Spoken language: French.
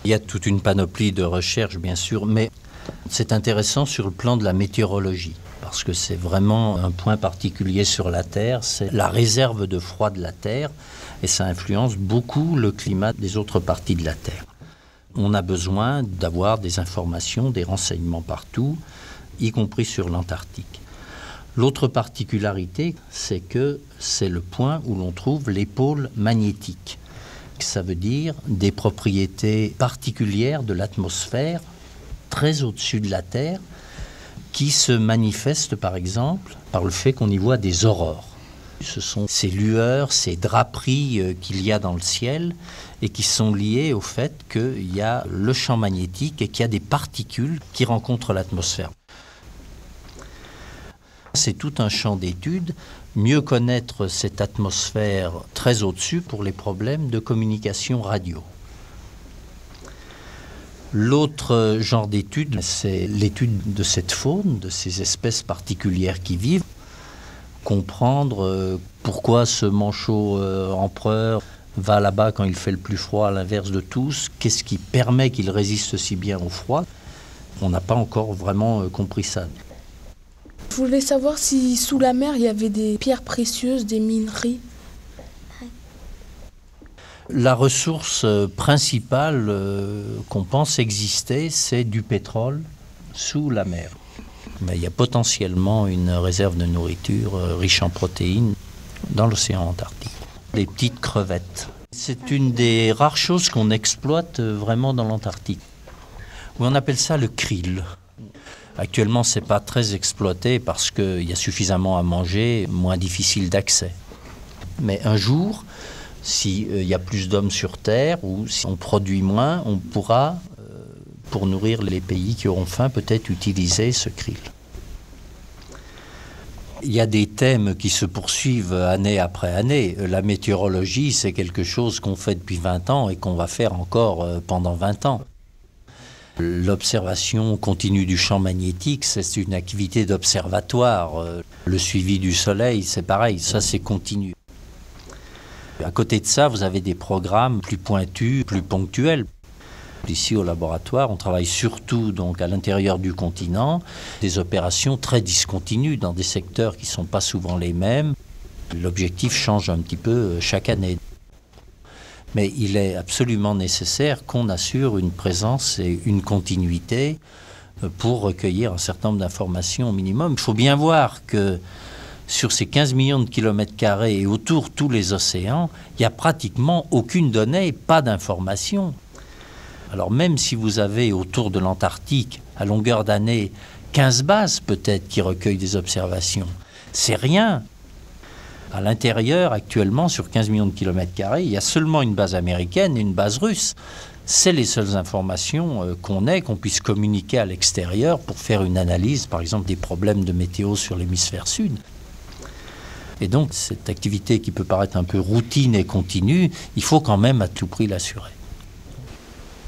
Il y a toute une panoplie de recherches, bien sûr, mais c'est intéressant sur le plan de la météorologie, parce que c'est vraiment un point particulier sur la Terre, c'est la réserve de froid de la Terre, et ça influence beaucoup le climat des autres parties de la Terre. On a besoin d'avoir des informations, des renseignements partout, y compris sur l'Antarctique. L'autre particularité, c'est que c'est le point où l'on trouve les pôles magnétiques. Ça veut dire des propriétés particulières de l'atmosphère, très au-dessus de la Terre, qui se manifestent par exemple par le fait qu'on y voit des aurores. Ce sont ces lueurs, ces draperies qu'il y a dans le ciel et qui sont liées au fait qu'il y a le champ magnétique et qu'il y a des particules qui rencontrent l'atmosphère. C'est tout un champ d'études, mieux connaître cette atmosphère très au-dessus pour les problèmes de communication radio. L'autre genre d'étude, c'est l'étude de cette faune, de ces espèces particulières qui vivent. Comprendre pourquoi ce manchot empereur va là-bas quand il fait le plus froid à l'inverse de tous, qu'est-ce qui permet qu'il résiste si bien au froid. On n'a pas encore vraiment compris ça. Je voulais savoir si sous la mer il y avait des pierres précieuses, des minerais. La ressource principale qu'on pense exister, c'est du pétrole sous la mer. Mais il y a potentiellement une réserve de nourriture riche en protéines dans l'océan Antarctique. Les petites crevettes. C'est une des rares choses qu'on exploite vraiment dans l'Antarctique. On appelle ça le krill. Actuellement, ce n'est pas très exploité parce qu'il y a suffisamment à manger, moins difficile d'accès. Mais un jour, s'il y a plus d'hommes sur Terre ou si on produit moins, on pourra, pour nourrir les pays qui auront faim, peut-être utiliser ce krill. Il y a des thèmes qui se poursuivent année après année. La météorologie, c'est quelque chose qu'on fait depuis 20 ans et qu'on va faire encore pendant 20 ans. L'observation continue du champ magnétique, c'est une activité d'observatoire. Le suivi du soleil, c'est pareil, ça c'est continu. À côté de ça, vous avez des programmes plus pointus, plus ponctuels. Ici au laboratoire, on travaille surtout donc à l'intérieur du continent, des opérations très discontinues dans des secteurs qui ne sont pas souvent les mêmes. L'objectif change un petit peu chaque année. Mais il est absolument nécessaire qu'on assure une présence et une continuité pour recueillir un certain nombre d'informations au minimum. Il faut bien voir que sur ces 15 millions de kilomètres carrés et autour tous les océans, il n'y a pratiquement aucune donnée, pas d'information. Alors même si vous avez autour de l'Antarctique, à longueur d'année, 15 bases peut-être qui recueillent des observations, c'est rien. À l'intérieur, actuellement, sur 15 millions de kilomètres carrés, il y a seulement une base américaine et une base russe. C'est les seules informations qu'on ait, qu'on puisse communiquer à l'extérieur pour faire une analyse, par exemple, des problèmes de météo sur l'hémisphère sud. Et donc, cette activité qui peut paraître un peu routine et continue, il faut quand même à tout prix l'assurer.